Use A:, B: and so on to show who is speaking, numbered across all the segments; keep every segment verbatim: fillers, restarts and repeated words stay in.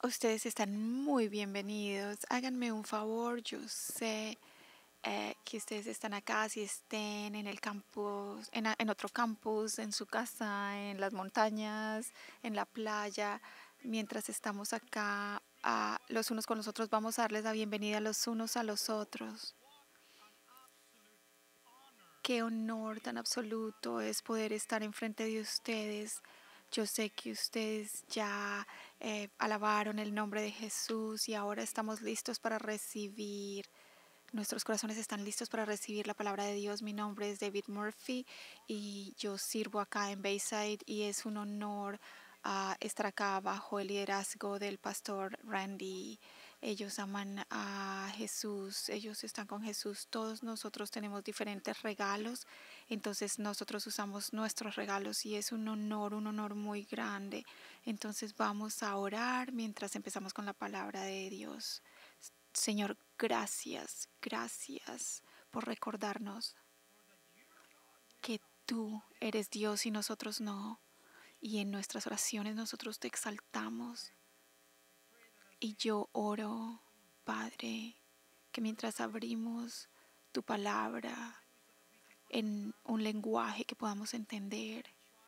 A: Ustedes están muy bienvenidos. Háganme un favor, yo sé eh, que ustedes están acá, si estén en el campus, en, a- en otro campus, en su casa, en las montañas, en la playa. Mientras estamos acá, ah, los unos con los otros, vamos a darles la bienvenida los unos a los otros. Qué honor tan absoluto es poder estar enfrente de ustedes. Yo sé que ustedes ya eh, alabaron el nombre de Jesús y ahora estamos listos para recibir. Nuestros corazones están listos para recibir la palabra de Dios. Mi nombre es David Murphy y yo sirvo acá en Bayside y es un honor ah, estar acá bajo el liderazgo del pastor Randy. Ellos aman a Jesús, ellos están con Jesús. Todos nosotros tenemos diferentes regalos, entonces nosotros usamos nuestros regalos y es un honor, un honor muy grande. Entonces vamos a orar mientras empezamos con la palabra de Dios. Señor, gracias, gracias por recordarnos que tú eres Dios y nosotros no. Y en nuestras oraciones nosotros te exaltamos. Y yo oro, Padre, que mientras abrimos tu palabra en un lenguaje que podamos entender,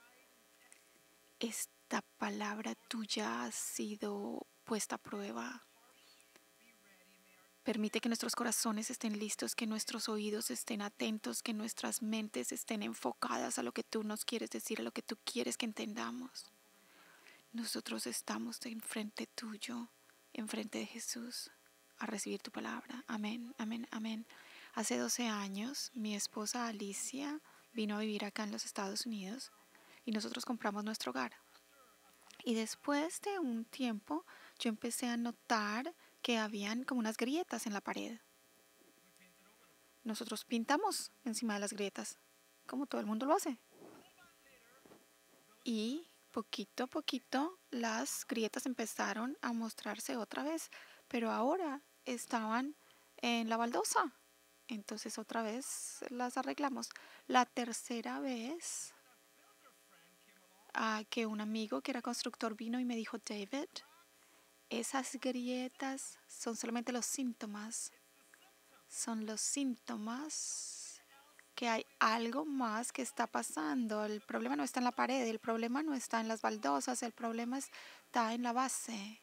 A: esta palabra tuya ha sido puesta a prueba. Permite que nuestros corazones estén listos, que nuestros oídos estén atentos, que nuestras mentes estén enfocadas a lo que tú nos quieres decir, a lo que tú quieres que entendamos. Nosotros estamos enfrente tuyo, enfrente de Jesús, a recibir tu palabra. Amén, amén, amén. Hace doce años, mi esposa Alicia vino a vivir acá en los Estados Unidos y nosotros compramos nuestro hogar. Y después de un tiempo, yo empecé a notar que habían como unas grietas en la pared. Nosotros pintamos encima de las grietas, como todo el mundo lo hace. Y poquito a poquito las grietas empezaron a mostrarse otra vez, pero ahora estaban en la baldosa. Entonces otra vez las arreglamos. La tercera vez ah, que un amigo que era constructor vino y me dijo, David, esas grietas son solamente los síntomas. Son los síntomas que hay algo más que está pasando. El problema no está en la pared, el problema no está en las baldosas, el problema está en la base.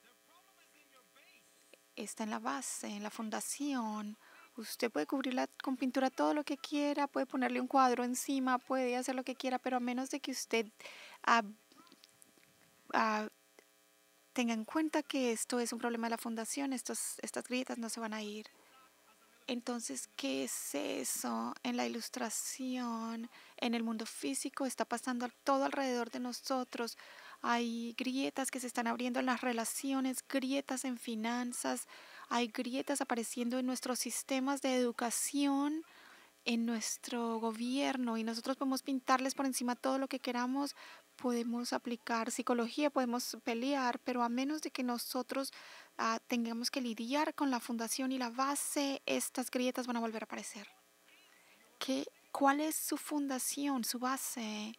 A: Está en la base, en la fundación. Usted puede cubrirla con pintura todo lo que quiera, puede ponerle un cuadro encima, puede hacer lo que quiera, pero a menos de que usted ah, ah, tenga en cuenta que esto es un problema de la fundación, estos, estas grietas no se van a ir. Entonces, ¿qué es eso? En la ilustración, en el mundo físico, está pasando todo alrededor de nosotros. Hay grietas que se están abriendo en las relaciones, grietas en finanzas, hay grietas apareciendo en nuestros sistemas de educación, en nuestro gobierno, y nosotros podemos pintarles por encima todo lo que queramos, podemos aplicar psicología, podemos pelear, pero a menos de que nosotros ah, tengamos que lidiar con la fundación y la base, estas grietas van a volver a aparecer. ¿Qué, ¿Cuál es su fundación, su base?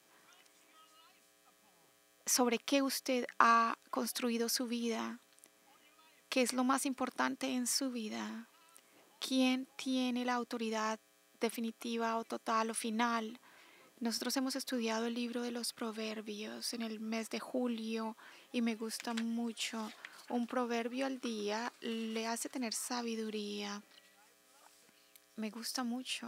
A: ¿Sobre qué usted ha construido su vida? ¿Qué es lo más importante en su vida? ¿Quién tiene la autoridad definitiva o total o final? Nosotros hemos estudiado el libro de los proverbios en el mes de julio y me gusta mucho. Un proverbio al día le hace tener sabiduría. Me gusta mucho.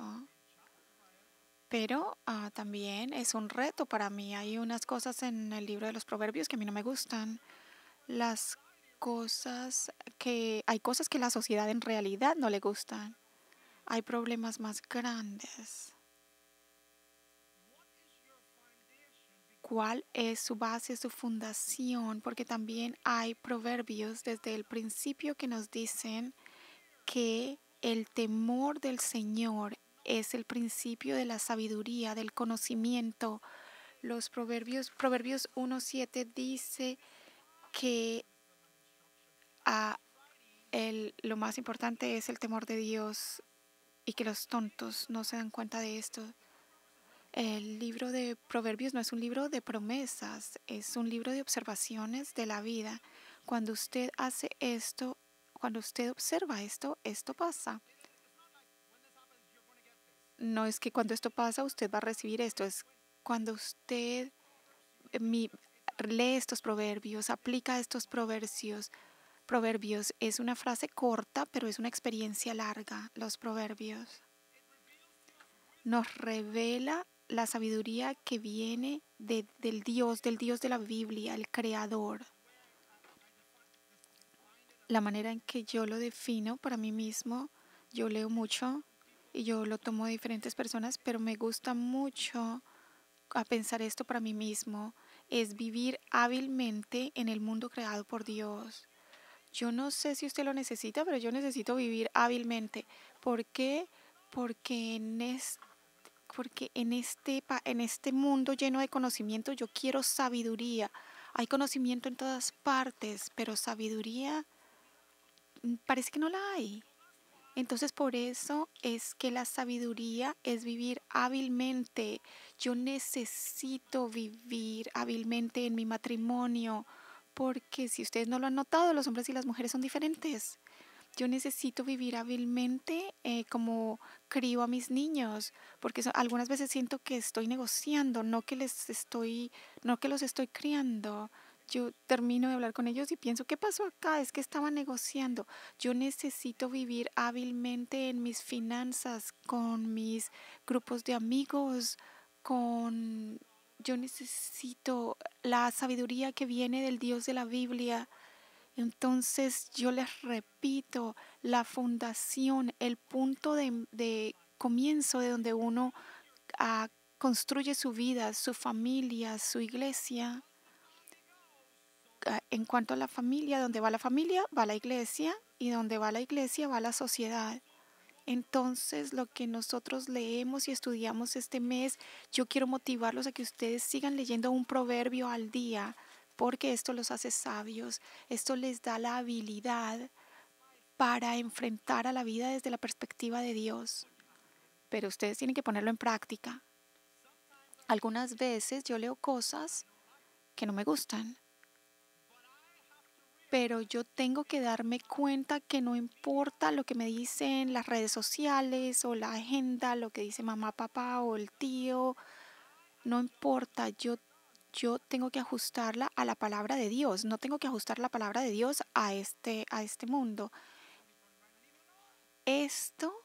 A: Pero ah, también es un reto para mí. Hay unas cosas en el libro de los proverbios que a mí no me gustan. Las cosas que... Hay cosas que la sociedad en realidad no le gustan. Hay problemas más grandes. ¿Cuál es su base, su fundación? Porque también hay proverbios desde el principio que nos dicen que el temor del Señor es el principio de la sabiduría, del conocimiento. Los proverbios, Proverbios uno siete dice que ah, el, lo más importante es el temor de Dios y que los tontos no se dan cuenta de esto. El libro de Proverbios no es un libro de promesas, es un libro de observaciones de la vida. Cuando usted hace esto, cuando usted observa esto, esto pasa. No es que cuando esto pasa usted va a recibir esto, es cuando usted eh, mi- lee estos proverbios, aplica estos proverbios. Proverbios es una frase corta, pero es una experiencia larga. Los proverbios nos revela la sabiduría que viene de- del Dios, del Dios de la Biblia, el Creador. La manera en que yo lo defino para mí mismo, yo leo mucho y yo lo tomo de diferentes personas, pero me gusta mucho a pensar esto para mí mismo, es vivir hábilmente en el mundo creado por Dios. Yo no sé si usted lo necesita, pero yo necesito vivir hábilmente. ¿Por qué? Porque en este, porque en este, pa- en este mundo lleno de conocimiento yo quiero sabiduría. Hay conocimiento en todas partes, pero sabiduría mm, parece que no la hay. Entonces por eso es que la sabiduría es vivir hábilmente. Yo necesito vivir hábilmente en mi matrimonio, porque si ustedes no lo han notado, los hombres y las mujeres son diferentes. Yo necesito vivir hábilmente eh, como crío a mis niños, porque so- algunas veces siento que estoy negociando, no que les estoy, no que los estoy criando. Yo termino de hablar con ellos y pienso, ¿qué pasó acá? Es que estaba negociando. Yo necesito vivir hábilmente en mis finanzas, con mis grupos de amigos, con... Yo necesito la sabiduría que viene del Dios de la Biblia. Entonces yo les repito, la fundación, el punto de, de comienzo de donde uno ah, construye su vida, su familia, su iglesia. Ah, en cuanto a la familia, donde va la familia, va la iglesia, y donde va la iglesia, va la sociedad. Entonces, lo que nosotros leemos y estudiamos este mes, yo quiero motivarlos a que ustedes sigan leyendo un proverbio al día, porque esto los hace sabios, esto les da la habilidad para enfrentar a la vida desde la perspectiva de Dios. Pero ustedes tienen que ponerlo en práctica. Algunas veces yo leo cosas que no me gustan, pero yo tengo que darme cuenta que no importa lo que me dicen las redes sociales o la agenda, lo que dice mamá, papá o el tío, no importa, yo, yo tengo que ajustarla a la palabra de Dios, no tengo que ajustar la palabra de Dios a este, a este mundo. Esto,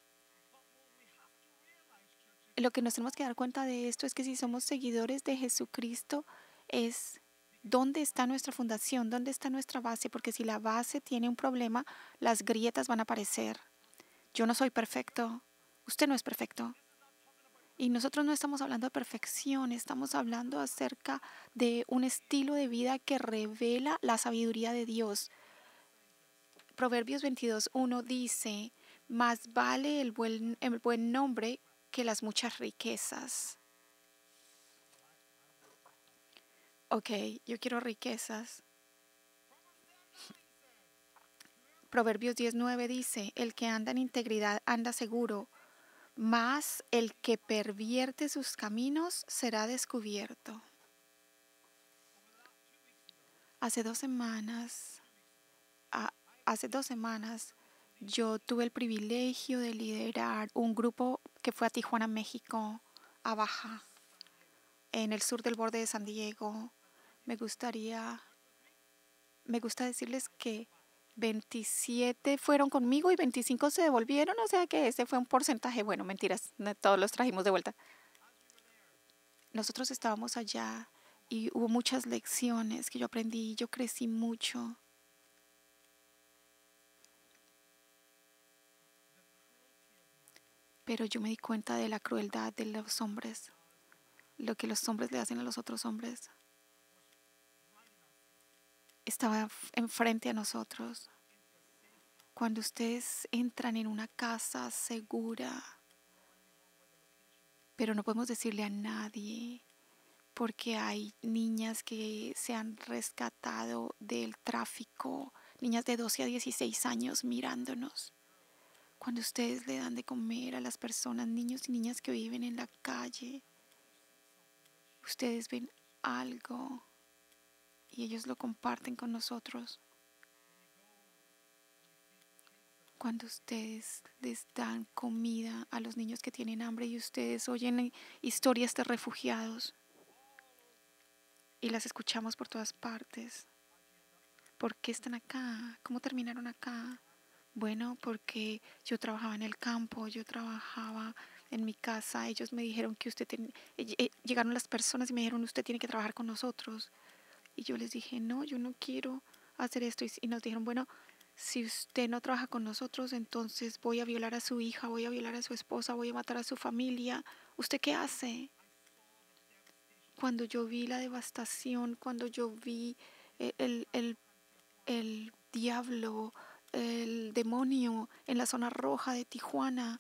A: lo que nos tenemos que dar cuenta de esto es que si somos seguidores de Jesucristo, es dónde está nuestra fundación, dónde está nuestra base, porque si la base tiene un problema, las grietas van a aparecer. Yo no soy perfecto, usted no es perfecto. Y nosotros no estamos hablando de perfección, estamos hablando acerca de un estilo de vida que revela la sabiduría de Dios. Proverbios veintidós uno dice, más vale el buen, el buen nombre que las muchas riquezas. Ok, yo quiero riquezas. Proverbios diez nueve dice, el que anda en integridad anda seguro, mas el que pervierte sus caminos será descubierto. Hace dos semanas, a- hace dos semanas, yo tuve el privilegio de liderar un grupo que fue a Tijuana, México, a Baja, en el sur del borde de San Diego. Me gustaría, me gusta decirles que veintisiete fueron conmigo y veinticinco se devolvieron, o sea que ese fue un porcentaje, bueno, mentiras, no todos los trajimos de vuelta. Nosotros estábamos allá y hubo muchas lecciones que yo aprendí, yo crecí mucho. Pero yo me di cuenta de la crueldad de los hombres, lo que los hombres le hacen a los otros hombres. Estaba f- enfrente a nosotros. Cuando ustedes entran en una casa segura, pero no podemos decirle a nadie, porque hay niñas que se han rescatado del tráfico, niñas de doce a dieciséis años mirándonos. Cuando ustedes le dan de comer a las personas, niños y niñas que viven en la calle, ustedes ven algo y ellos lo comparten con nosotros. Cuando ustedes les dan comida a los niños que tienen hambre y ustedes oyen historias de refugiados y las escuchamos por todas partes. ¿Por qué están acá? ¿Cómo terminaron acá? Bueno, porque yo trabajaba en el campo, yo trabajaba en mi casa. Ellos me dijeron que usted ten... llegaron las personas y me dijeron usted tiene que trabajar con nosotros. Y yo les dije no, yo no quiero hacer esto. Y nos dijeron bueno, si usted no trabaja con nosotros, entonces voy a violar a su hija, voy a violar a su esposa, voy a matar a su familia. ¿Usted qué hace? Cuando yo vi la devastación, cuando yo vi el, el, el, el diablo, el demonio en la zona roja de Tijuana,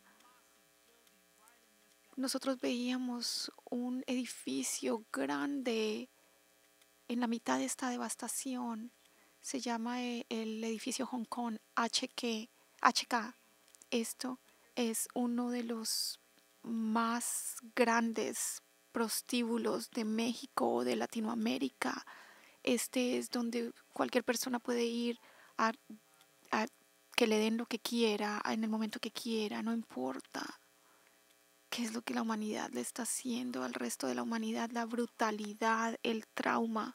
A: nosotros veíamos un edificio grande en la mitad de esta devastación. Se llama el edificio Hong Kong H K. Esto es uno de los más grandes prostíbulos de México o de Latinoamérica. Este es donde cualquier persona puede ir a, a que le den lo que quiera, en el momento que quiera, no importa. ¿Qué es lo que la humanidad le está haciendo al resto de la humanidad? La brutalidad, el trauma.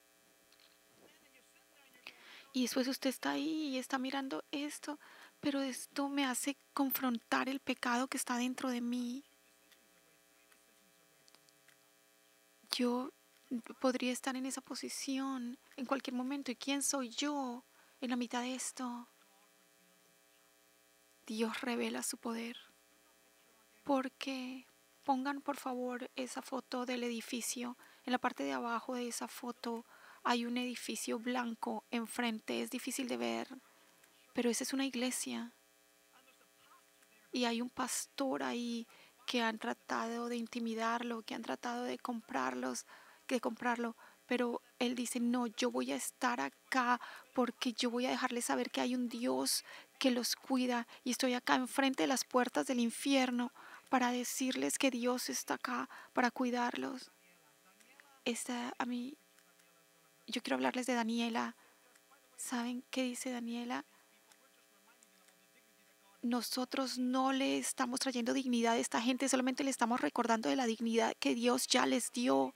A: Y después usted está ahí y está mirando esto, pero esto me hace confrontar el pecado que está dentro de mí. Yo podría estar en esa posición en cualquier momento. ¿Y quién soy yo en la mitad de esto? Dios revela su poder. Porque pongan por favor esa foto del edificio. En la parte de abajo de esa foto hay un edificio blanco enfrente. Es difícil de ver, pero esa es una iglesia. Y hay un pastor ahí que han tratado de intimidarlo, que han tratado de comprarlos, de comprarlo. Pero él dice, no, yo voy a estar acá porque yo voy a dejarles saber que hay un Dios que los cuida. Y estoy acá enfrente de las puertas del infierno para decirles que Dios está acá para cuidarlos. Esta, a mí, yo quiero hablarles de Daniela. ¿Saben qué dice Daniela? Nosotros no le estamos trayendo dignidad a esta gente, solamente le estamos recordando de la dignidad que Dios ya les dio.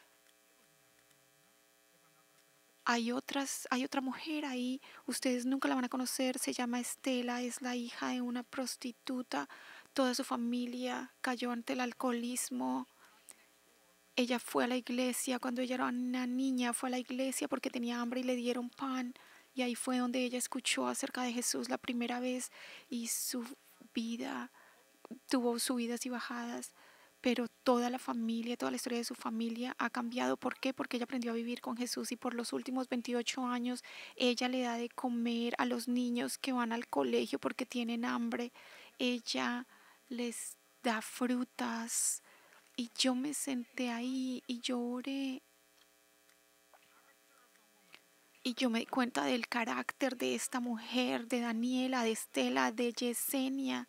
A: Hay otras, hay otra mujer ahí, ustedes nunca la van a conocer, se llama Estela, es la hija de una prostituta, toda su familia cayó ante el alcoholismo. Ella fue a la iglesia cuando ella era una niña, fue a la iglesia porque tenía hambre y le dieron pan. Y ahí fue donde ella escuchó acerca de Jesús la primera vez y su vida tuvo subidas y bajadas, pero toda la familia, toda la historia de su familia ha cambiado. ¿Por qué? Porque ella aprendió a vivir con Jesús y por los últimos veintiocho años ella le da de comer a los niños que van al colegio porque tienen hambre. Ella les da frutas y yo me senté ahí y lloré. Y yo me di cuenta del carácter de esta mujer, de Daniela, de Estela, de Yesenia.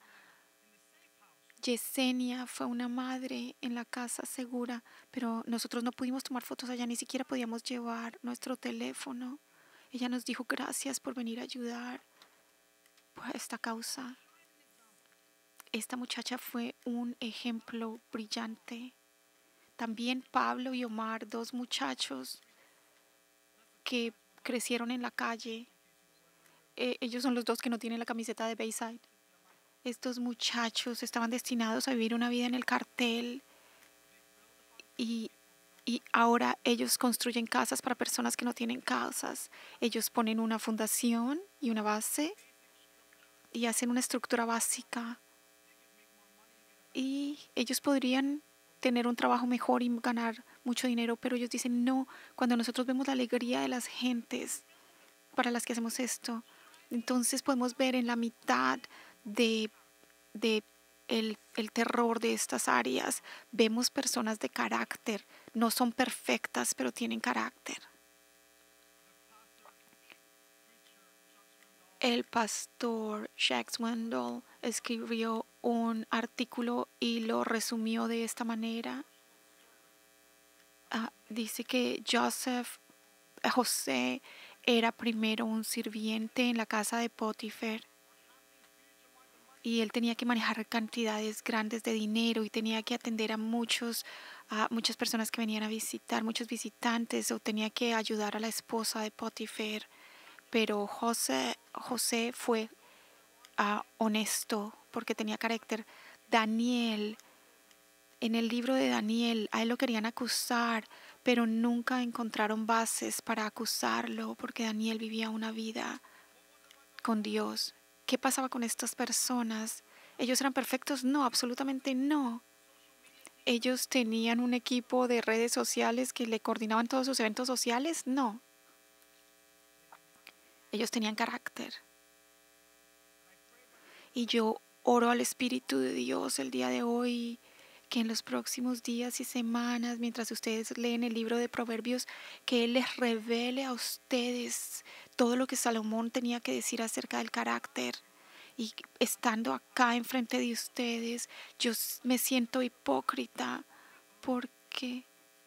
A: Yesenia fue una madre en la casa segura, pero nosotros no pudimos tomar fotos allá, ni siquiera podíamos llevar nuestro teléfono. Ella nos dijo gracias por venir a ayudar a esta causa. Esta muchacha fue un ejemplo brillante. También Pablo y Omar, dos muchachos que crecieron en la calle. Eh, ellos son los dos que no tienen la camiseta de Bayside. Estos muchachos estaban destinados a vivir una vida en el cartel y, y ahora ellos construyen casas para personas que no tienen casas. Ellos ponen una fundación y una base y hacen una estructura básica. Y ellos podrían tener un trabajo mejor y ganar mucho dinero, pero ellos dicen no. Cuando nosotros vemos la alegría de las gentes para las que hacemos esto, entonces podemos ver en la mitad de, de el, el terror de estas áreas, vemos personas de carácter. No son perfectas, pero tienen carácter. El pastor Jacques Wendell escribió un artículo y lo resumió de esta manera. Uh, dice que Joseph José era primero un sirviente en la casa de Potifar y él tenía que manejar cantidades grandes de dinero y tenía que atender a muchos, a muchas personas que venían a visitar, muchos visitantes, o tenía que ayudar a la esposa de Potifar. Pero José, José fue uh, honesto porque tenía carácter. Daniel, en el libro de Daniel, a él lo querían acusar, pero nunca encontraron bases para acusarlo porque Daniel vivía una vida con Dios. ¿Qué pasaba con estas personas? ¿Ellos eran perfectos? No, absolutamente no. ¿Ellos tenían un equipo de redes sociales que le coordinaban todos sus eventos sociales? No. Ellos tenían carácter. Y yo oro al Espíritu de Dios el día de hoy, que en los próximos días y semanas, mientras ustedes leen el libro de Proverbios, que Él les revele a ustedes todo lo que Salomón tenía que decir acerca del carácter. Y estando acá enfrente de ustedes, yo me siento hipócrita porque,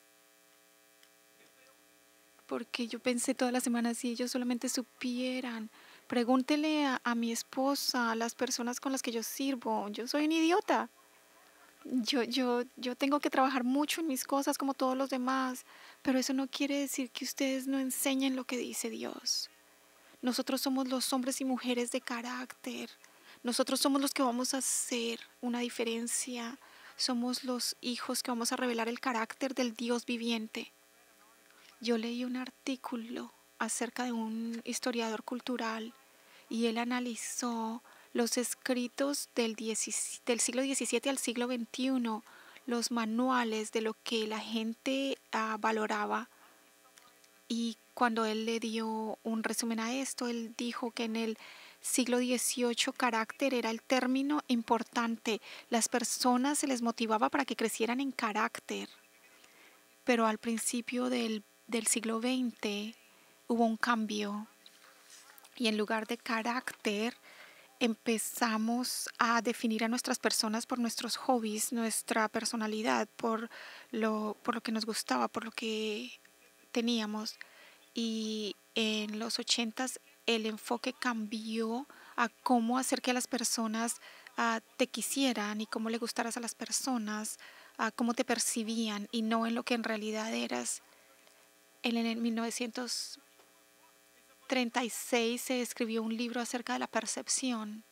A: porque yo pensé toda la semana, si ellos solamente supieran. Pregúntele a, a mi esposa, a las personas con las que yo sirvo. Yo soy un idiota. Yo, yo, yo tengo que trabajar mucho en mis cosas como todos los demás, pero eso no quiere decir que ustedes no enseñen lo que dice Dios. Nosotros somos los hombres y mujeres de carácter. Nosotros somos los que vamos a hacer una diferencia. Somos los hijos que vamos a revelar el carácter del Dios viviente. Yo leí un artículo acerca de un historiador cultural y él analizó los escritos del, del siglo diecisiete al siglo veintiuno, los manuales de lo que la gente uh, valoraba. Y cuando él le dio un resumen a esto, él dijo que en el siglo dieciocho carácter era el término importante. Las personas se les motivaba para que crecieran en carácter. Pero al principio del, del siglo veinte hubo un cambio. Y en lugar de carácter, empezamos a definir a nuestras personas por nuestros hobbies, nuestra personalidad, por lo, por lo que nos gustaba, por lo que teníamos. Y en los ochentas el enfoque cambió a cómo hacer que las personas uh, te quisieran y cómo le gustaras a las personas, a uh, cómo te percibían y no en lo que en realidad eras. En el mil novecientos treinta y seis se escribió un libro acerca de la percepción.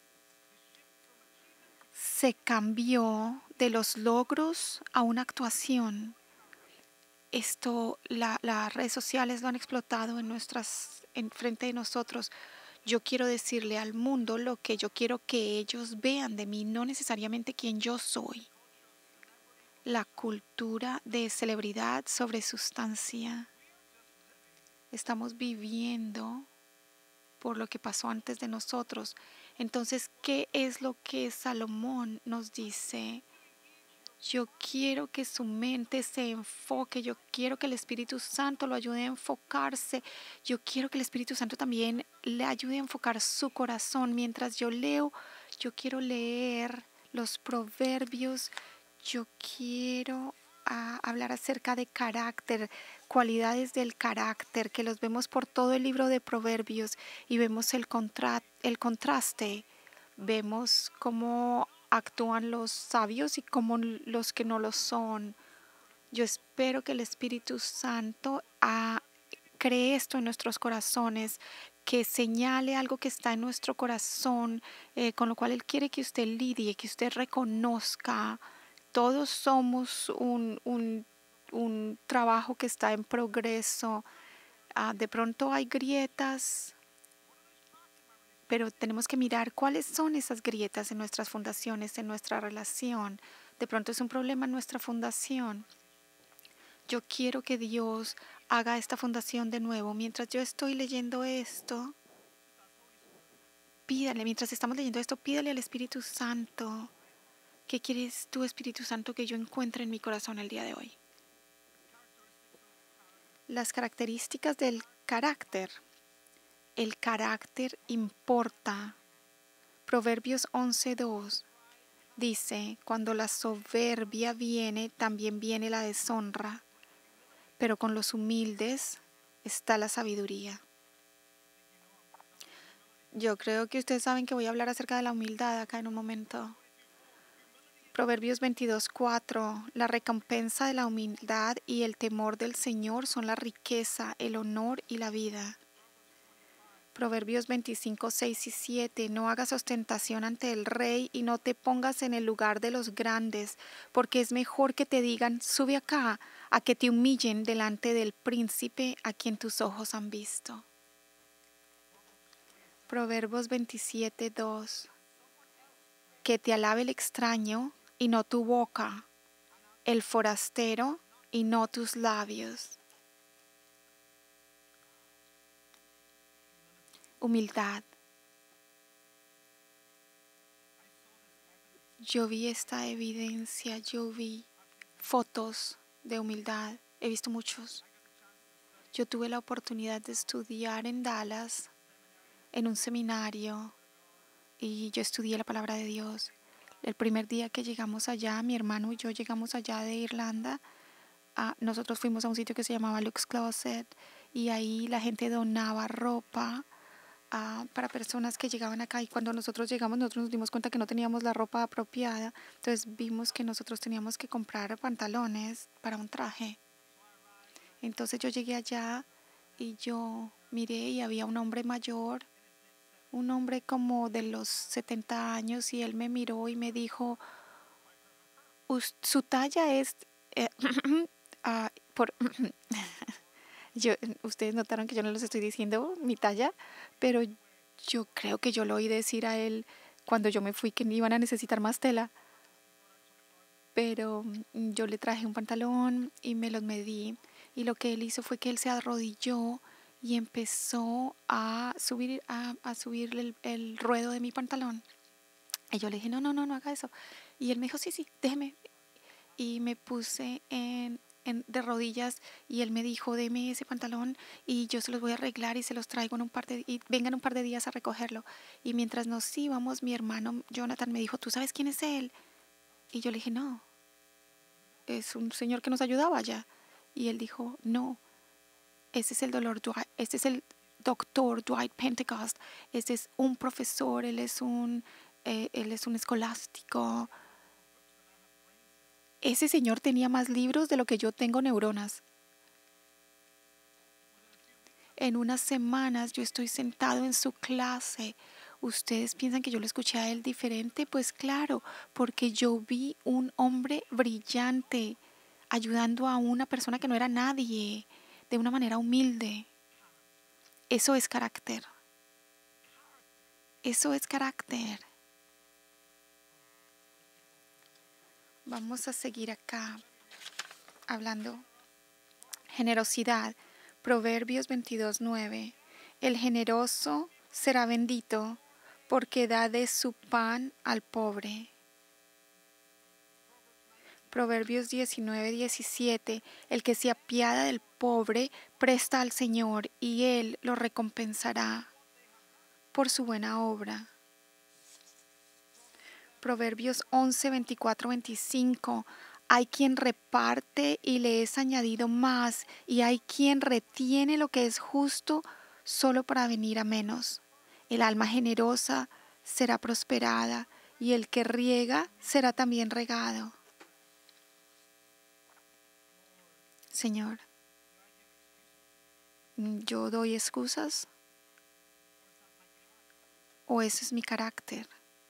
A: Se cambió de los logros a una actuación. Esto, la, las redes sociales lo han explotado en nuestras, en frente de nosotros. Yo quiero decirle al mundo lo que yo quiero que ellos vean de mí, no necesariamente quién yo soy. La cultura de celebridad sobre sustancia. Estamos viviendo por lo que pasó antes de nosotros. Entonces, ¿qué es lo que Salomón nos dice? Yo quiero que su mente se enfoque, yo quiero que el Espíritu Santo lo ayude a enfocarse, yo quiero que el Espíritu Santo también le ayude a enfocar su corazón. Mientras yo leo, yo quiero leer los proverbios, yo quiero uh, hablar acerca de carácter, cualidades del carácter, que los vemos por todo el libro de Proverbios y vemos el, contra el contraste, vemos cómo actúan los sabios y como los que no lo son. Yo espero que el Espíritu Santo ah, cree esto en nuestros corazones, que señale algo que está en nuestro corazón, eh, con lo cual Él quiere que usted lidie, que usted reconozca. Todos somos un, un, un trabajo que está en progreso. Ah, de pronto hay grietas, pero tenemos que mirar cuáles son esas grietas en nuestras fundaciones, en nuestra relación. De pronto es un problema en nuestra fundación. Yo quiero que Dios haga esta fundación de nuevo. Mientras yo estoy leyendo esto, pídale, mientras estamos leyendo esto, pídale al Espíritu Santo. ¿Qué quieres tú, Espíritu Santo, que yo encuentre en mi corazón el día de hoy? Las características del carácter. El carácter importa. Proverbios once dos dice, cuando la soberbia viene, también viene la deshonra, pero con los humildes está la sabiduría. Yo creo que ustedes saben que voy a hablar acerca de la humildad acá en un momento. Proverbios veintidós, cuatro. La recompensa de la humildad y el temor del Señor son la riqueza, el honor y la vida. Proverbios veinticinco, seis y siete. No hagas ostentación ante el rey y no te pongas en el lugar de los grandes, porque es mejor que te digan, sube acá, a que te humillen delante del príncipe a quien tus ojos han visto. Proverbios veintisiete, dos. Que te alabe el extraño y no tu boca, el forastero y no tus labios. Humildad. Yo vi esta evidencia, yo vi fotos de humildad, he visto muchos. Yo tuve la oportunidad de estudiar en Dallas, en un seminario, y yo estudié la palabra de Dios. El primer día que llegamos allá, mi hermano y yo llegamos allá de Irlanda, ah, nosotros fuimos a un sitio que se llamaba Luke's Closet, y ahí la gente donaba ropa ah, para personas que llegaban acá, y cuando nosotros llegamos nosotros nos dimos cuenta que no teníamos la ropa apropiada, entonces vimos que nosotros teníamos que comprar pantalones para un traje. Entonces yo llegué allá y yo miré y había un hombre mayor, un hombre como de los setenta años, y él me miró y me dijo, su talla es... eh, ah, por yo, ustedes notaron que yo no les estoy diciendo mi talla, pero yo creo que yo lo oí decir a él cuando yo me fui que iban a necesitar más tela. Pero mm, yo le traje un pantalón y me los medí. Y lo que él hizo fue que él se arrodilló y empezó a subir, a, a subir el, el ruedo de mi pantalón. Y yo le dije, no, no, no, no haga eso. Y él me dijo, sí, sí, déjeme. Y me puse en, en, de rodillas y él me dijo, deme ese pantalón y yo se los voy a arreglar y se los traigo en un par de y vengan un par de días a recogerlo. Y mientras nos íbamos, mi hermano Jonathan me dijo, ¿tú sabes quién es él? Y yo le dije, no, es un señor que nos ayudaba allá. Y él dijo, no, ese es el dolor, este es el doctor Dwight Pentecost, este es un profesor, él es un, eh, él es un escolástico. Ese señor tenía más libros de lo que yo tengo neuronas. En unas semanas yo estoy sentado en su clase. ¿Ustedes piensan que yo lo escuché a él diferente? Pues claro, porque yo vi un hombre brillante ayudando a una persona que no era nadie, de una manera humilde. Eso es carácter. Eso es carácter. Vamos a seguir acá hablando. Generosidad. Proverbios veintidós, nueve. El generoso será bendito porque da de su pan al pobre. Proverbios diecinueve, diecisiete. El que se apiada del pobre presta al Señor y Él lo recompensará por su buena obra. Proverbios once, veinticuatro, veinticinco. Hay quien reparte y le es añadido más, y hay quien retiene lo que es justo solo para venir a menos. El alma generosa será prosperada, y el que riega será también regado. Señor, ¿yo doy excusas? ¿O ese es mi carácter?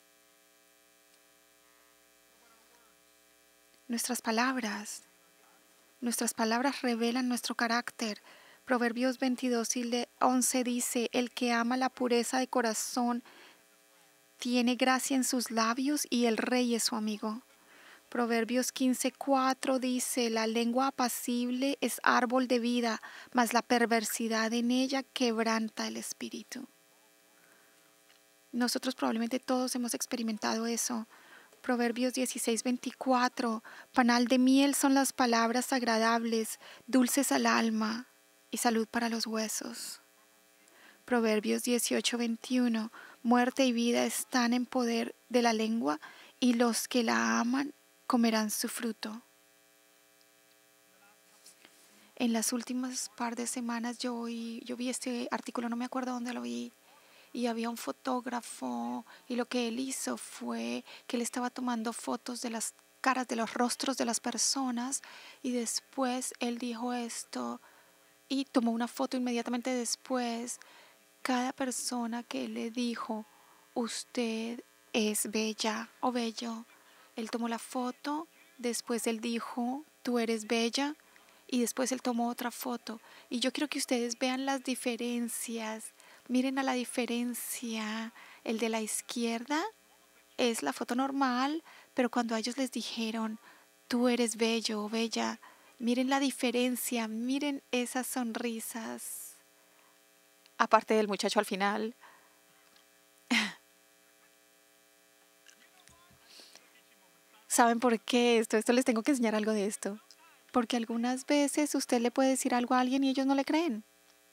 A: Nuestras palabras, nuestras palabras revelan nuestro carácter. Proverbios veintidós y once dice, el que ama la pureza de corazón tiene gracia en sus labios y el rey es su amigo. Proverbios quince, cuatro dice, la lengua apacible es árbol de vida, mas la perversidad en ella quebranta el espíritu. Nosotros probablemente todos hemos experimentado eso. Proverbios dieciséis, veinticuatro. Panal de miel son las palabras agradables, dulces al alma y salud para los huesos. Proverbios dieciocho, veintiuno. Muerte y vida están en poder de la lengua y los que la aman comerán su fruto. En las últimas par de semanas yo, oí- yo vi este artículo, no me acuerdo dónde lo vi, y había un fotógrafo y lo que él hizo fue que él estaba tomando fotos de las caras, de los rostros de las personas y después él dijo esto y tomó una foto inmediatamente después. Cada persona que él le dijo, usted es bella o bello, él tomó la foto, después él dijo, tú eres bella, y después él tomó otra foto. Y yo quiero que ustedes vean las diferencias. Miren a la diferencia. El de la izquierda es la foto normal, pero cuando a ellos les dijeron, tú eres bello o bella, miren la diferencia, miren esas sonrisas. Aparte del muchacho al final. ¿Saben por qué esto? Esto les tengo que enseñar algo de esto. Porque algunas veces usted le puede decir algo a alguien y ellos no le creen.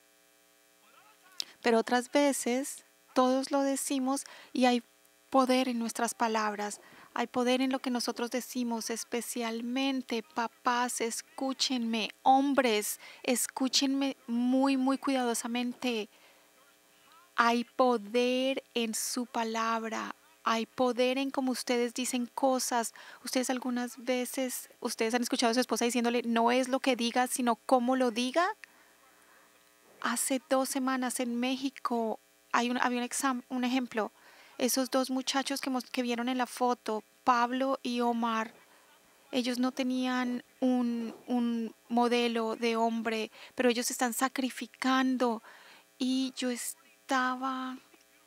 A: Pero otras veces todos lo decimos y hay poder en nuestras palabras. Hay poder en lo que nosotros decimos, especialmente papás, escúchenme, hombres, escúchenme muy, muy cuidadosamente. Hay poder en su palabra. Hay poder en cómo ustedes dicen cosas. Ustedes algunas veces, ustedes han escuchado a su esposa diciéndole, no es lo que diga, sino cómo lo diga. Hace dos semanas en México hay un, había un, exam, un ejemplo. Esos dos muchachos que, que vieron en la foto, Pablo y Omar, ellos no tenían un, un modelo de hombre, pero ellos se están sacrificando. Y yo estaba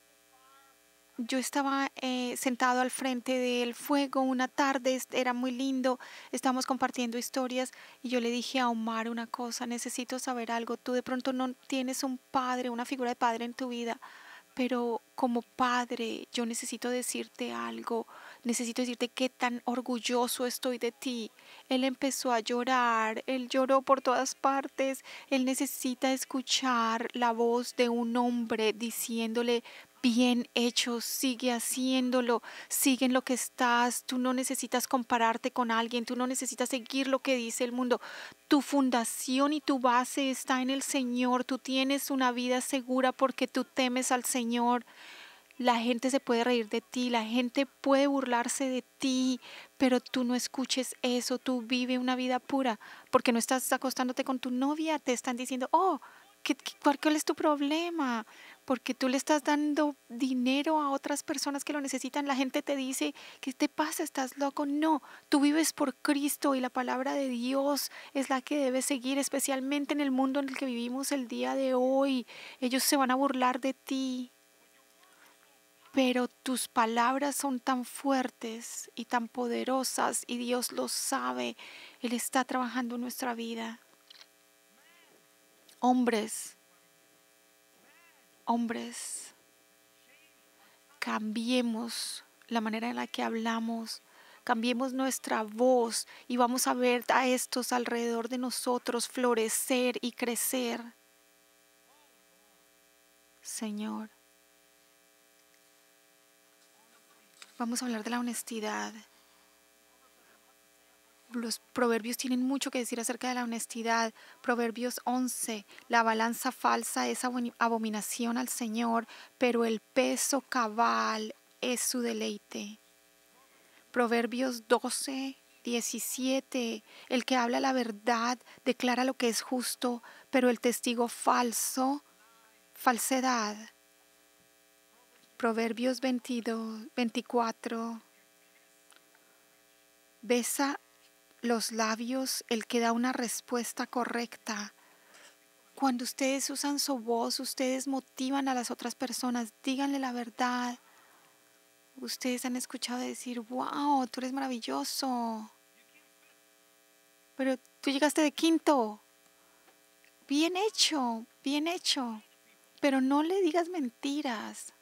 A: Yo estaba eh, sentado al frente del fuego una tarde, es- era muy lindo, estábamos compartiendo historias y yo le dije a Omar una cosa, necesito saber algo, tú de pronto no tienes un padre, una figura de padre en tu vida, pero como padre yo necesito decirte algo, necesito decirte qué tan orgulloso estoy de ti. Él empezó a llorar, él lloró por todas partes, él necesita escuchar la voz de un hombre diciéndole, bien hecho, sigue haciéndolo, sigue en lo que estás, tú no necesitas compararte con alguien, tú no necesitas seguir lo que dice el mundo, tu fundación y tu base está en el Señor, tú tienes una vida segura porque tú temes al Señor. La gente se puede reír de ti, la gente puede burlarse de ti, pero tú no escuches eso, tú vive una vida pura, porque no estás acostándote con tu novia, te están diciendo, oh, ¿qué, qué, cuál, cuál es tu problema? Porque tú le estás dando dinero a otras personas que lo necesitan, la gente te dice, ¿qué te pasa? ¿Estás loco? No, tú vives por Cristo y la palabra de Dios es la que debes seguir, especialmente en el mundo en el que vivimos el día de hoy. Ellos se van a burlar de ti. Pero tus palabras son tan fuertes y tan poderosas y Dios lo sabe. Él está trabajando en nuestra vida. Hombres, hombres, cambiemos la manera en la que hablamos. Cambiemos nuestra voz y vamos a ver a estos alrededor de nosotros florecer y crecer. Señor, vamos a hablar de la honestidad. Los proverbios tienen mucho que decir acerca de la honestidad. Proverbios once, la balanza falsa es abominación al Señor, pero el peso cabal es su deleite. Proverbios doce, diecisiete, el que habla la verdad declara lo que es justo, pero el testigo falso, falsedad. Proverbios veintidós, veinticuatro, besa los labios el que da una respuesta correcta. Cuando ustedes usan su voz, ustedes motivan a las otras personas. Díganle la verdad. Ustedes han escuchado decir, wow, tú eres maravilloso. Pero tú llegaste de quinto. Bien hecho, bien hecho. Pero no le digas mentiras.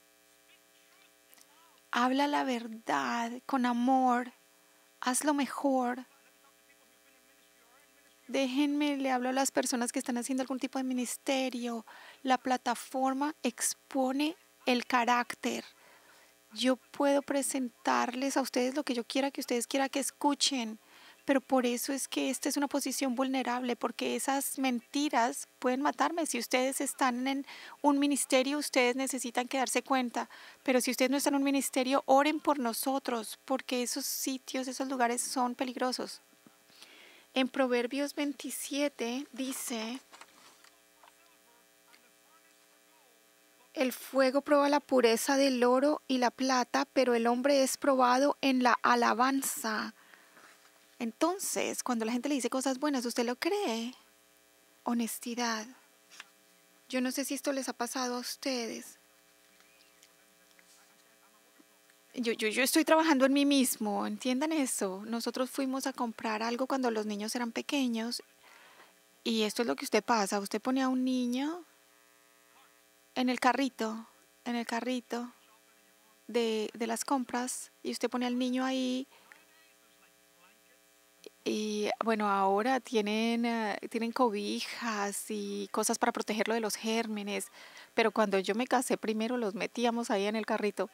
A: Habla la verdad con amor. Haz lo mejor. Déjenme, le hablo a las personas que están haciendo algún tipo de ministerio. La plataforma expone el carácter. Yo puedo presentarles a ustedes lo que yo quiera que ustedes quieran que escuchen, pero por eso es que esta es una posición vulnerable, porque esas mentiras pueden matarme. Si ustedes están en un ministerio, ustedes necesitan que darse cuenta, pero si ustedes no están en un ministerio, oren por nosotros, porque esos sitios, esos lugares son peligrosos. En Proverbios veintisiete dice: el fuego prueba la pureza del oro y la plata, pero el hombre es probado en la alabanza. Entonces, cuando la gente le dice cosas buenas, ¿usted lo cree? Honestidad. Yo no sé si esto les ha pasado a ustedes. Yo, yo, yo estoy trabajando en mí mismo, entiendan eso. Nosotros fuimos a comprar algo cuando los niños eran pequeños y esto es lo que usted pasa. Usted pone a un niño en el carrito, en el carrito de, de las compras y usted pone al niño ahí y bueno, ahora tienen, eh, tienen cobijas y cosas para protegerlo de los gérmenes, pero cuando yo me casé primero los metíamos ahí en el carrito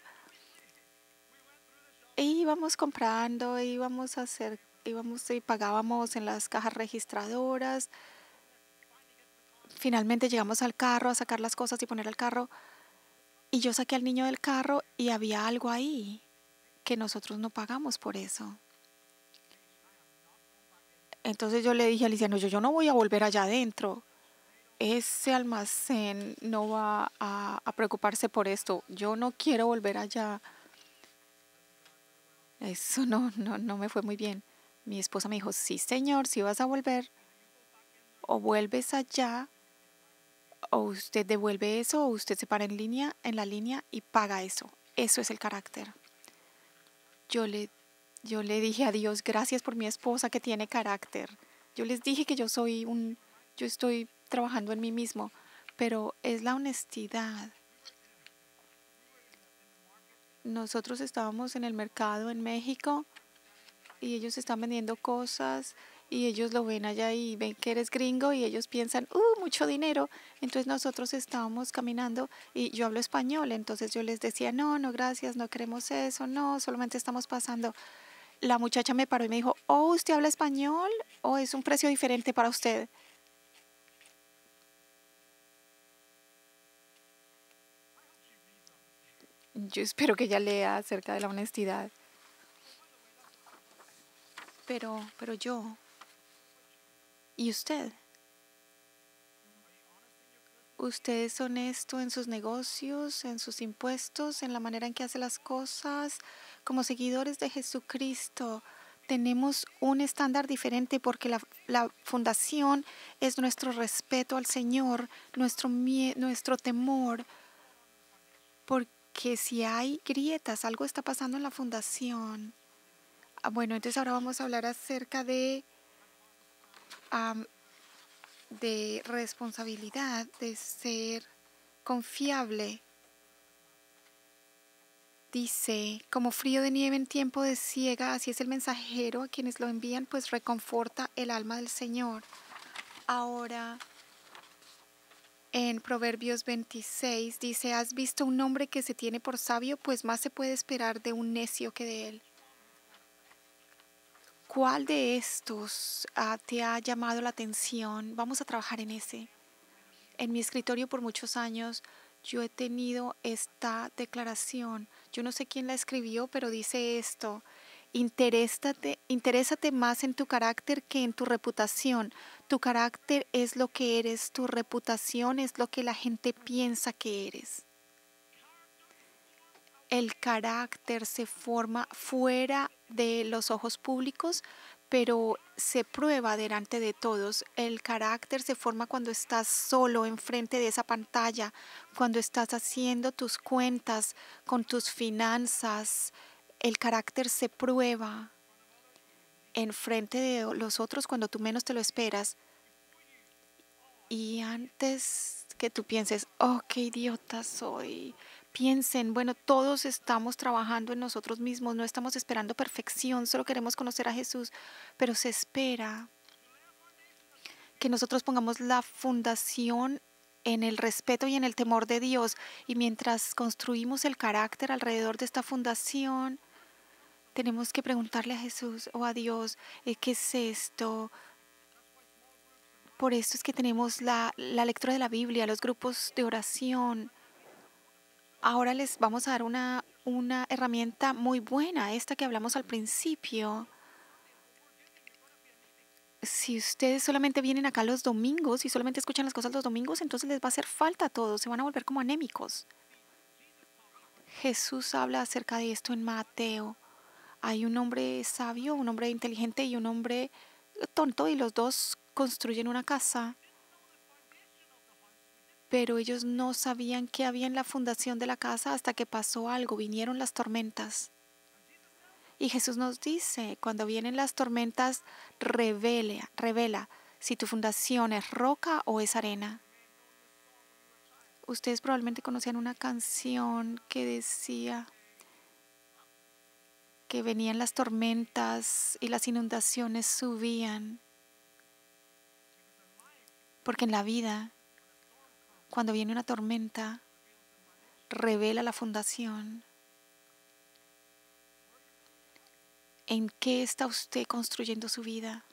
A: e íbamos comprando, e íbamos a hacer, íbamos y pagábamos en las cajas registradoras. Finalmente llegamos al carro a sacar las cosas y poner al carro y yo saqué al niño del carro y había algo ahí que nosotros no pagamos por eso. Entonces yo le dije a Alicia, no, yo, yo no voy a volver allá adentro. Ese almacén no va a, a preocuparse por esto. Yo no quiero volver allá. Eso no, no, no me fue muy bien. Mi esposa me dijo, sí, señor, si vas a volver, o vuelves allá, o usted devuelve eso, o usted se para en línea, en la línea y paga eso. Eso es el carácter. Yo le, yo le dije a Dios, gracias por mi esposa que tiene carácter. Yo les dije que yo soy un, yo estoy trabajando en mí mismo, pero es la honestidad. Nosotros estábamos en el mercado en México y ellos están vendiendo cosas y ellos lo ven allá y ven que eres gringo y ellos piensan, ¡uh, mucho dinero! Entonces nosotros estábamos caminando y yo hablo español, entonces yo les decía, no, no, gracias, no queremos eso, no, solamente estamos pasando. La muchacha me paró y me dijo, oh, ¿usted habla español o es un precio diferente para usted? Yo espero que ella lea acerca de la honestidad. Pero, pero yo, ¿y usted? ¿Usted es honesto en sus negocios, en sus impuestos, en la manera en que hace las cosas? Como seguidores de Jesucristo, tenemos un estándar diferente porque la, la fundación es nuestro respeto al Señor, nuestro, mie- nuestro temor, porque si hay grietas, algo está pasando en la fundación. Ah, bueno, entonces ahora vamos a hablar acerca de, am, de responsabilidad, de ser confiable. Dice, como frío de nieve en tiempo de siega, así es el mensajero a quienes lo envían, pues reconforta el alma del Señor. Ahora, en Proverbios veintiséis dice, ¿has visto un hombre que se tiene por sabio? Pues más se puede esperar de un necio que de él. ¿Cuál de estos ah, te ha llamado la atención? Vamos a trabajar en ese. En mi escritorio por muchos años yo he tenido esta declaración. Yo no sé quién la escribió, pero dice esto. Interésate, interésate más en tu carácter que en tu reputación. Tu carácter es lo que eres, tu reputación es lo que la gente piensa que eres. El carácter se forma fuera de los ojos públicos, pero se prueba delante de todos. El carácter se forma cuando estás solo enfrente de esa pantalla, cuando estás haciendo tus cuentas con tus finanzas. El carácter se prueba enfrente de los otros cuando tú menos te lo esperas. Y antes que tú pienses, oh, qué idiota soy, piensen, bueno, todos estamos trabajando en nosotros mismos, no estamos esperando perfección, solo queremos conocer a Jesús, pero se espera que nosotros pongamos la fundación en el respeto y en el temor de Dios. Y mientras construimos el carácter alrededor de esta fundación, Tenemos que preguntarle a Jesús o a Dios, eh, ¿qué es esto? Por esto es que tenemos la, la lectura de la Biblia, los grupos de oración. Ahora les vamos a dar una, una herramienta muy buena, esta que hablamos al principio. Si ustedes solamente vienen acá los domingos y solamente escuchan las cosas los domingos, entonces les va a hacer falta todo, se van a volver como anémicos. Jesús habla acerca de esto en Mateo. Hay un hombre sabio, un hombre inteligente y un hombre tonto, y los dos construyen una casa, pero ellos no sabían qué había en la fundación de la casa hasta que pasó algo, vinieron las tormentas. Y Jesús nos dice, cuando vienen las tormentas, revela, revela si tu fundación es roca o es arena. Ustedes probablemente conocían una canción que decía que venían las tormentas y las inundaciones subían. Porque en la vida, cuando viene una tormenta, revela la fundación. ¿En qué está usted construyendo su vida?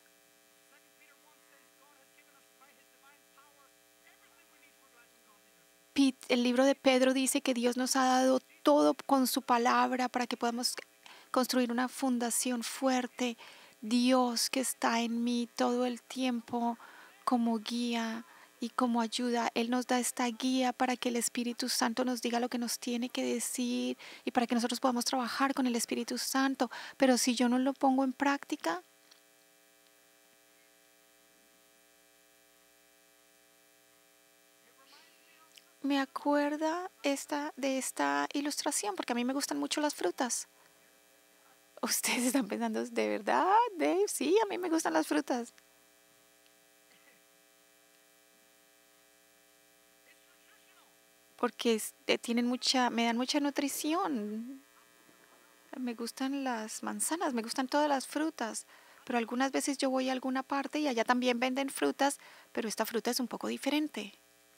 A: El libro de Pedro dice que Dios nos ha dado todo con su palabra para que podamos construir una fundación fuerte. Dios que está en mí todo el tiempo como guía y como ayuda. Él nos da esta guía para que el Espíritu Santo nos diga lo que nos tiene que decir y para que nosotros podamos trabajar con el Espíritu Santo. Pero si yo no lo pongo en práctica, me acuerda esta, de esta ilustración, porque a mí me gustan mucho las frutas. Ustedes están pensando, ¿de verdad, Dave? Sí, a mí me gustan las frutas. Porque este, tienen mucha, me dan mucha nutrición. Me gustan las manzanas, me gustan todas las frutas. Pero algunas veces yo voy a alguna parte y allá también venden frutas, pero esta fruta es un poco diferente.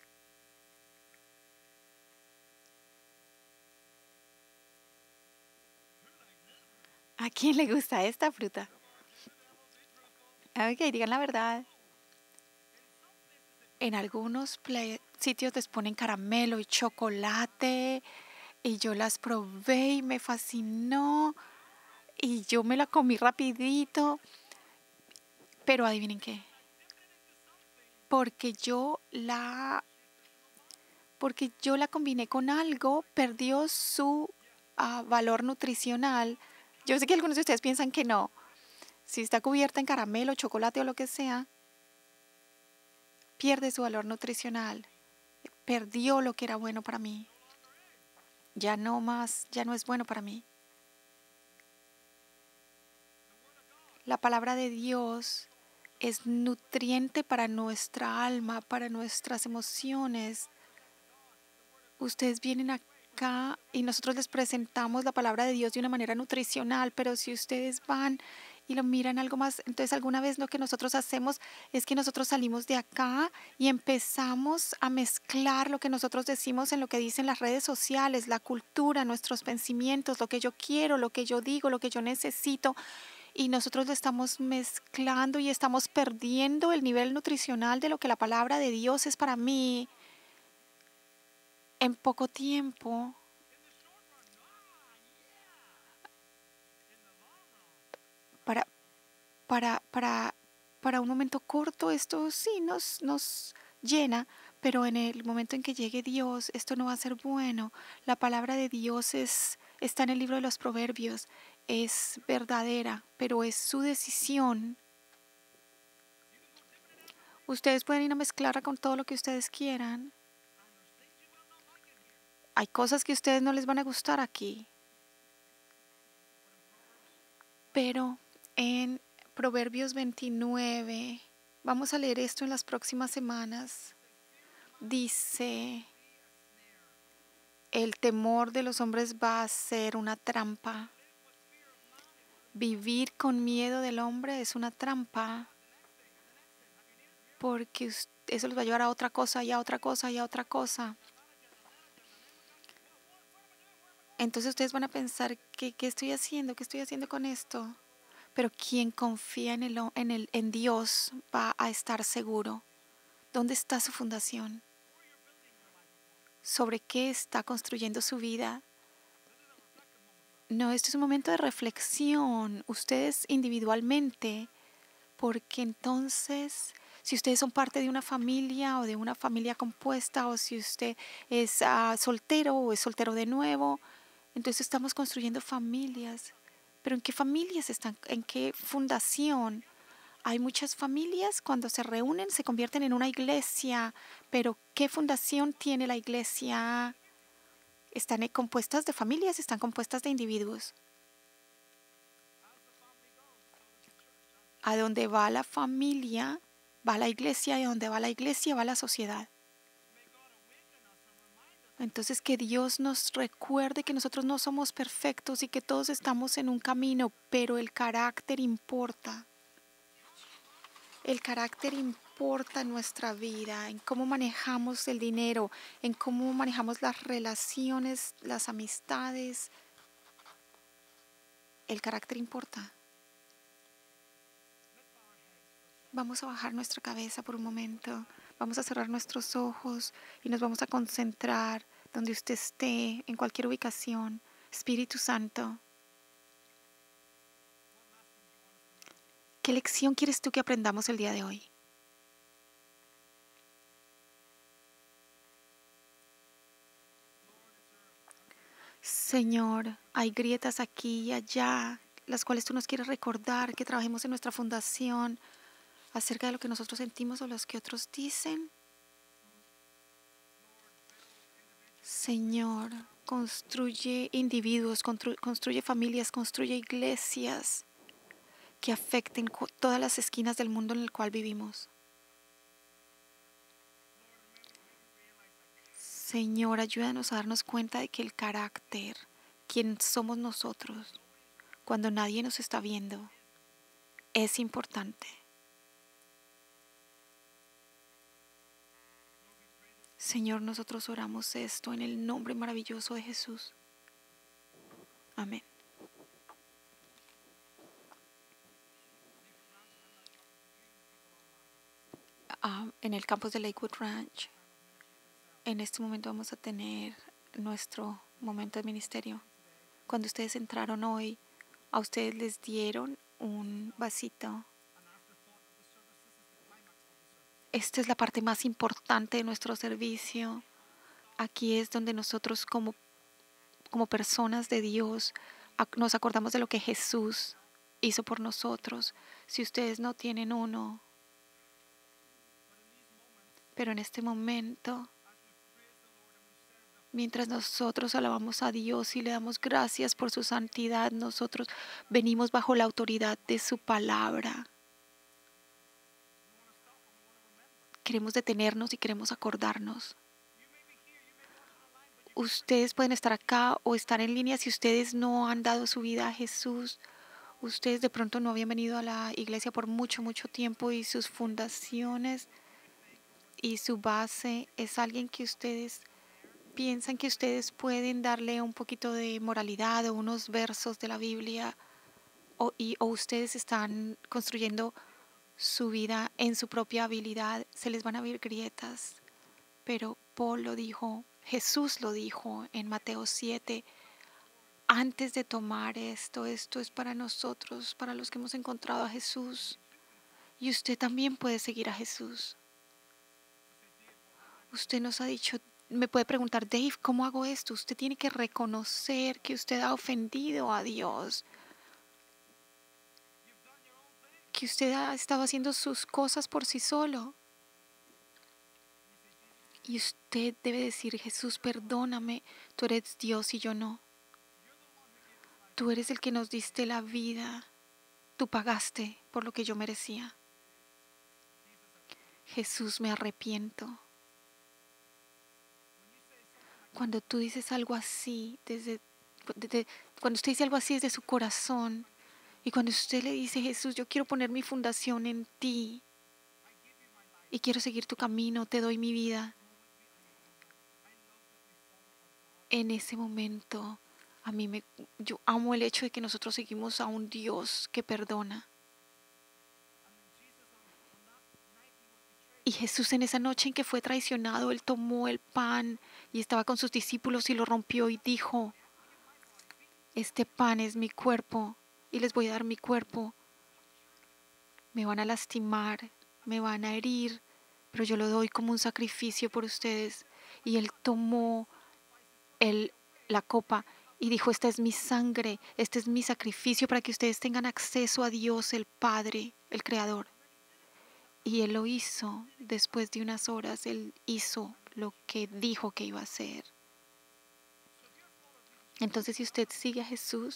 A: ¿A quién le gusta esta fruta? Ok, digan la verdad. En algunos sitios les ponen caramelo y chocolate y yo las probé y me fascinó y yo me la comí rapidito. Pero adivinen qué. Porque yo la, porque yo la combiné con algo, perdió su uh, valor nutricional. Yo sé que algunos de ustedes piensan que no. Si está cubierta en caramelo, chocolate o lo que sea, pierde su valor nutricional. Perdió lo que era bueno para mí. Ya no más, ya no es bueno para mí. La palabra de Dios es nutriente para nuestra alma, para nuestras emociones. Ustedes vienen acá y nosotros les presentamos la palabra de Dios de una manera nutricional, pero si ustedes van y lo miran algo más, entonces alguna vez lo que nosotros hacemos es que nosotros salimos de acá y empezamos a mezclar lo que nosotros decimos en lo que dicen las redes sociales, la cultura, nuestros pensamientos, lo que yo quiero, lo que yo digo, lo que yo necesito. Y nosotros lo estamos mezclando y estamos perdiendo el nivel nutricional de lo que la palabra de Dios es para mí. En poco tiempo, para, para, para, para un momento corto, esto sí nos, nos llena, pero en el momento en que llegue Dios, esto no va a ser bueno. La palabra de Dios es, está en el libro de los Proverbios, es verdadera, pero es su decisión. Ustedes pueden ir a mezclarla con todo lo que ustedes quieran. Hay cosas que a ustedes no les van a gustar aquí. Pero en Proverbios veintinueve, vamos a leer esto en las próximas semanas, dice, el temor de los hombres va a ser una trampa. Vivir con miedo del hombre es una trampa, porque eso los va a llevar a otra cosa y a otra cosa y a otra cosa. Entonces ustedes van a pensar, ¿qué, qué estoy haciendo? ¿Qué estoy haciendo con esto? Pero quien confía en, el, ho- en, el, en Dios va a estar seguro. ¿Dónde está su fundación? ¿Sobre qué está construyendo su vida? No, este es un momento de reflexión. Ustedes individualmente, porque entonces, si ustedes son parte de una familia o de una familia compuesta, o si usted es ah, soltero o es soltero de nuevo, entonces estamos construyendo familias. Pero ¿en qué familias están? ¿En qué fundación? Hay muchas familias cuando se reúnen se convierten en una iglesia, pero ¿qué fundación tiene la iglesia? ¿Están eh, compuestas de familias? ¿Están compuestas de individuos? A donde va la familia, va la iglesia, y a donde va la iglesia, va la sociedad. Entonces que Dios nos recuerde que nosotros no somos perfectos y que todos estamos en un camino, pero el carácter importa. El carácter importa en nuestra vida, en cómo manejamos el dinero, en cómo manejamos las relaciones, las amistades. El carácter importa. Vamos a bajar nuestra cabeza por un momento. Vamos a cerrar nuestros ojos y nos vamos a concentrar donde usted esté, en cualquier ubicación. Espíritu Santo, ¿qué lección quieres tú que aprendamos el día de hoy? Señor, hay grietas aquí y allá, las cuales tú nos quieres recordar, que trabajemos en nuestra fundación acerca de lo que nosotros sentimos o los que otros dicen. Señor, construye individuos, constru- construye familias, construye iglesias que afecten co- todas las esquinas del mundo en el cual vivimos. Señor, ayúdanos a darnos cuenta de que el carácter, quien somos nosotros, cuando nadie nos está viendo, es importante. Señor, nosotros oramos esto en el nombre maravilloso de Jesús. Amén. Ah, en el campus de Lakewood Ranch, en este momento vamos a tener nuestro momento de ministerio. Cuando ustedes entraron hoy, a ustedes les dieron un vasito. Esta es la parte más importante de nuestro servicio. Aquí es donde nosotros como, como personas de Dios nos acordamos de lo que Jesús hizo por nosotros. Si ustedes no tienen uno, pero en este momento, mientras nosotros alabamos a Dios y le damos gracias por su santidad, nosotros venimos bajo la autoridad de su palabra. Queremos detenernos y queremos acordarnos. Ustedes pueden estar acá o estar en línea si ustedes no han dado su vida a Jesús. Ustedes de pronto no habían venido a la iglesia por mucho, mucho tiempo y sus fundaciones y su base es alguien que ustedes piensan que ustedes pueden darle un poquito de moralidad o unos versos de la Biblia o, y, o ustedes están construyendo su vida en su propia habilidad, se les van a ver grietas. Pero Paul lo dijo, Jesús lo dijo en Mateo siete, antes de tomar esto, esto es para nosotros, para los que hemos encontrado a Jesús. Y usted también puede seguir a Jesús. Usted nos ha dicho, me puede preguntar, Dave, ¿cómo hago esto? Usted tiene que reconocer que usted ha ofendido a Dios, que usted ha estado haciendo sus cosas por sí solo. Y usted debe decir, Jesús, perdóname, tú eres Dios y yo no. Tú eres el que nos diste la vida, tú pagaste por lo que yo merecía. Jesús, me arrepiento. Cuando tú dices algo así, desde, desde, cuando usted dice algo así desde su corazón, y cuando usted le dice, Jesús, yo quiero poner mi fundación en ti, y quiero seguir tu camino, te doy mi vida. En ese momento A mí me, yo amo el hecho de que nosotros seguimos a un Dios que perdona. Y Jesús, en esa noche en que fue traicionado, Él tomó el pan y estaba con sus discípulos y lo rompió y dijo: este pan es mi cuerpo y les voy a dar mi cuerpo. Me van a lastimar, me van a herir, pero yo lo doy como un sacrificio por ustedes. Y Él tomó el, la copa y dijo: esta es mi sangre, este es mi sacrificio para que ustedes tengan acceso a Dios, el Padre, el Creador. Y Él lo hizo. Después de unas horas, Él hizo lo que dijo que iba a hacer. Entonces, si usted sigue a Jesús,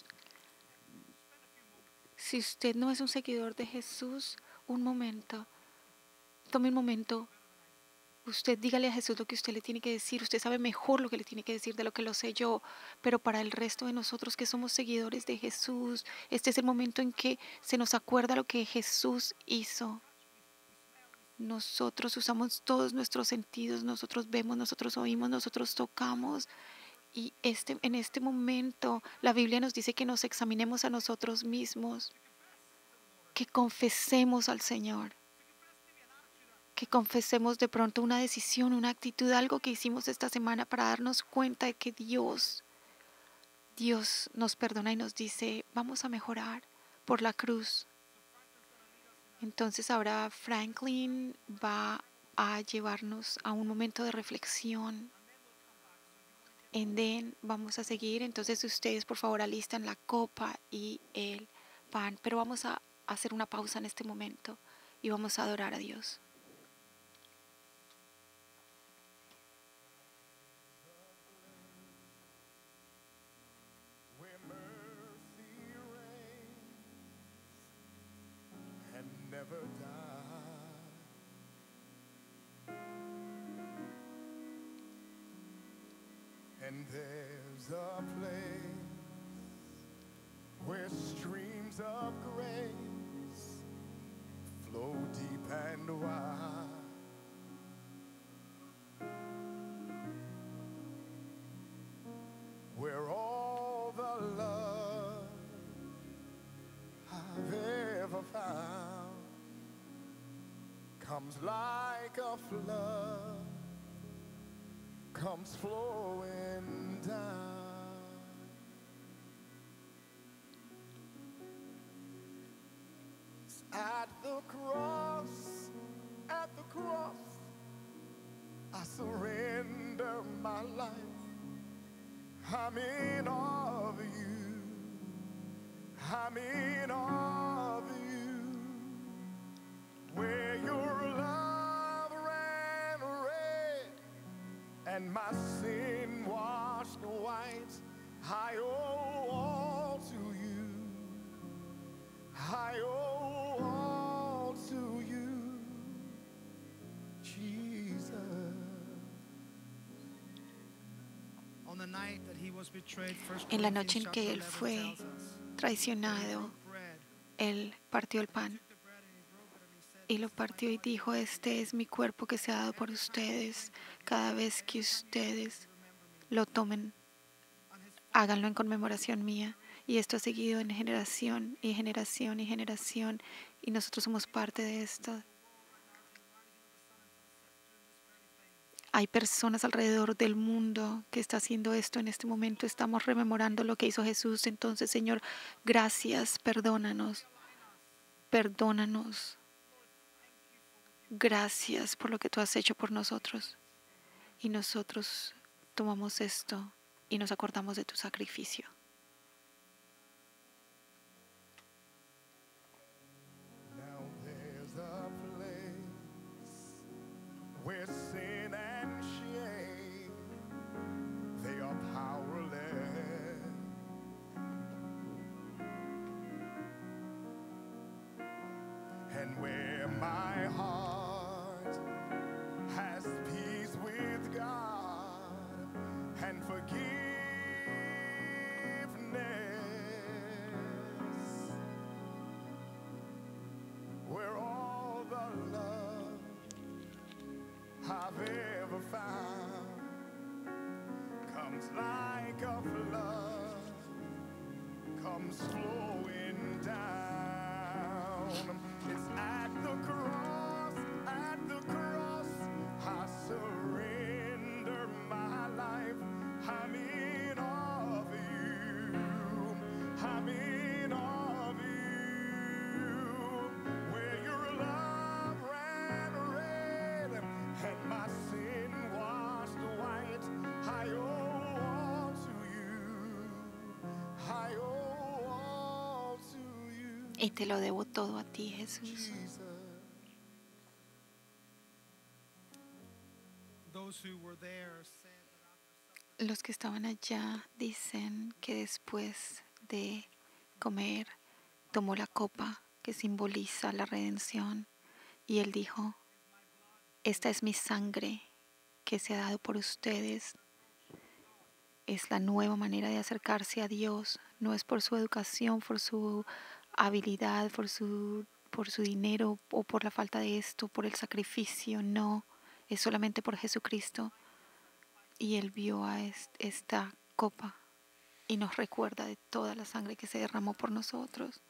A: si usted no es un seguidor de Jesús, un momento, tome un momento. Usted dígale a Jesús lo que usted le tiene que decir. Usted sabe mejor lo que le tiene que decir de lo que lo sé yo. Pero para el resto de nosotros que somos seguidores de Jesús, este es el momento en que se nos acuerda lo que Jesús hizo. Nosotros usamos todos nuestros sentidos. Nosotros vemos, nosotros oímos, nosotros tocamos. Y este, en este momento la Biblia nos dice que nos examinemos a nosotros mismos, que confesemos al Señor, que confesemos de pronto una decisión, una actitud, algo que hicimos esta semana para darnos cuenta de que Dios, Dios nos perdona y nos dice: vamos a mejorar por la cruz. Entonces ahora Franklin va a llevarnos a un momento de reflexión. En Den vamos a seguir. Entonces ustedes por favor alistan la copa y el pan, pero vamos a hacer una pausa en este momento y vamos a adorar a Dios.
B: Never die. And there's a place where streams of grace flow deep and wide. Where all the love I've ever found comes like a flood, comes flowing down. At the cross, at the cross, I surrender my life. I'm in awe of you. I'm in awe of you. Where your love ran red and my sin washed white, I owe all to you. I owe all to you, Jesus.
A: En la noche en que Él fue traicionado, Él partió el pan y lo partió y dijo: este es mi cuerpo que se ha dado por ustedes. Cada vez que ustedes lo tomen, háganlo en conmemoración mía. Y esto ha seguido en generación y generación y generación, y nosotros somos parte de esto. Hay personas alrededor del mundo que está haciendo esto en este momento. Estamos rememorando lo que hizo Jesús. Entonces, Señor, gracias, perdónanos, perdónanos. Gracias por lo que tú has hecho por nosotros. Y nosotros tomamos esto y nos acordamos de tu sacrificio.
B: Now there's a place where sin and shame, they are powerless. And where my heart has peace with God and forgiveness, where all the love I've ever found comes like a flood, comes flowing down. It's at the cross, at the cross, I surrender my life. I'm in awe of you. I'm in awe of you. Where your love ran red and my sin washed white. I owe all to you. I owe all to you.
A: Y te lo debo todo a ti, Jesús.
B: Jesus.
C: Those who were there said that after supper,
A: Los que estaban allá dicen que después de comer tomó la copa que simboliza la redención y él dijo, esta es mi sangre que se ha dado por ustedes. Es la nueva manera de acercarse a Dios. No es por su educación, por su habilidad, por su, por su dinero o por la falta de esto, por el sacrificio. No, es solamente por Jesucristo. Y Él vio a est- esta copa y nos recuerda de toda la sangre que se derramó por nosotros.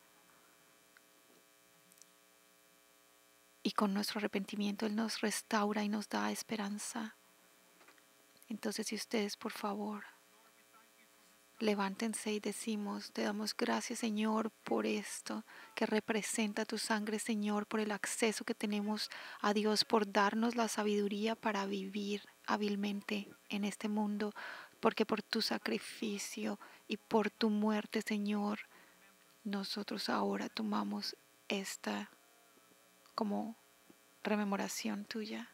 A: Y con nuestro arrepentimiento Él nos restaura y nos da esperanza. Entonces, si ustedes, por favor, levántense y decimos, te damos gracias, Señor, por esto que representa tu sangre, Señor, por el acceso que tenemos a Dios, por darnos la sabiduría para vivir hábilmente en este mundo, porque por tu sacrificio y por tu muerte, Señor, nosotros ahora tomamos esta como rememoración tuya.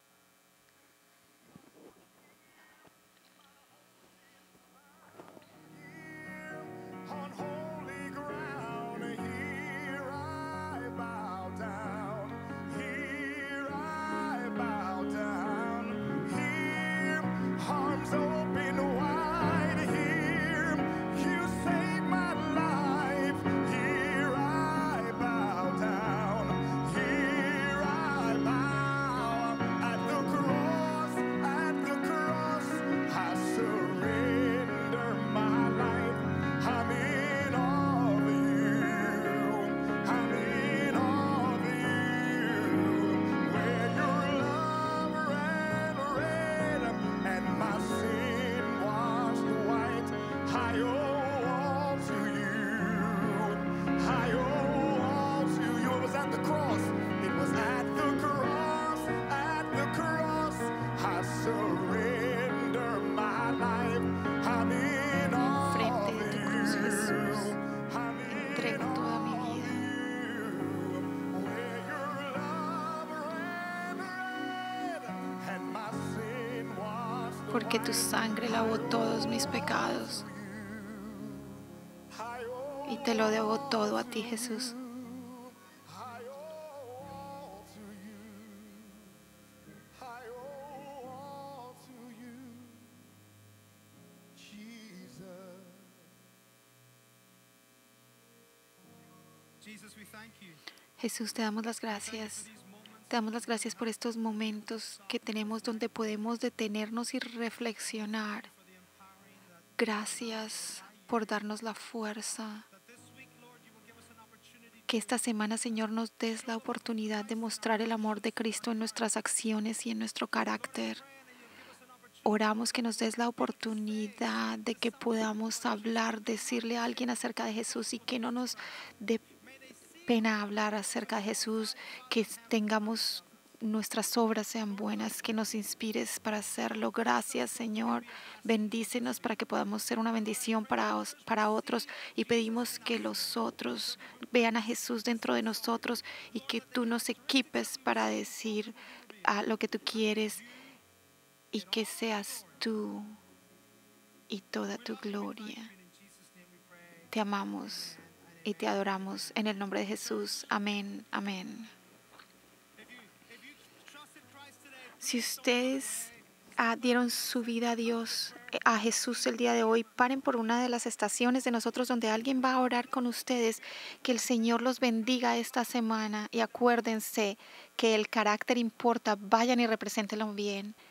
B: On holy ground, here I bow down. Here I bow down. Here, arms open wide. Here, you save my life. Here I bow down. Here I bow at the cross, at the cross. I surrender my life. I'm in awe of you. I'm in awe of you. Where your love ran red and my sin washed white. I owe all to you. I owe all to you. It was at the cross. It was at the cross. At the cross. I surrender my life. I'm in awe
A: Frente de
B: of
A: tu cruz, Jesús,
B: you. I'm in
A: entrego toda mi vida.
B: Where your love ran red and my sin washed
A: Porque tu sangre lavó todos mis pecados
B: I owe,
A: y te lo debo todo a ti, Jesús.
B: I owe all to you. I owe all to you. Jesus.
C: Jesus, we thank you
A: Jesús, te damos las
C: for
A: gracias.
C: these moments.
A: Te damos las gracias por estos momentos que tenemos donde podemos detenernos y reflexionar.
C: For the empowering that,
A: Gracias por darnos la fuerza.
C: that this week, Lord, you will give us an opportunity
A: Que esta semana, Señor, nos des la oportunidad de mostrar el amor de Cristo en nuestras acciones y en nuestro carácter. Oramos que nos des la oportunidad de que podamos hablar, decirle a alguien acerca de Jesús y que no nos dé pena hablar acerca de Jesús, que tengamos nuestras obras sean buenas, que nos inspires para hacerlo. Gracias, Señor. Bendícenos para que podamos ser una bendición para, os- para otros y pedimos que los otros vean a Jesús dentro de nosotros y que tú nos equipes para decir ah, lo que tú quieres y que seas tú y toda tu gloria.
C: in Jesus' name we pray.
A: Te amamos y te adoramos en el nombre de Jesús. Amén, amén.
C: If you if you trusted Christ today,
A: Si ustedes ah, dieron su vida a Dios, eh, a Jesús el día de hoy, paren por una de las estaciones de nosotros donde alguien va a orar con ustedes. Que el Señor los bendiga esta semana y acuérdense que el carácter importa. Vayan y represéntenlo bien.